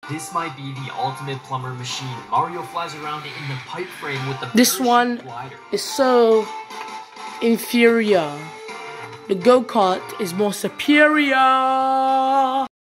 This might be the ultimate plumber machine. Mario flies around in the pipe frame with the This one glider. is so inferior. The go-kart is more superior.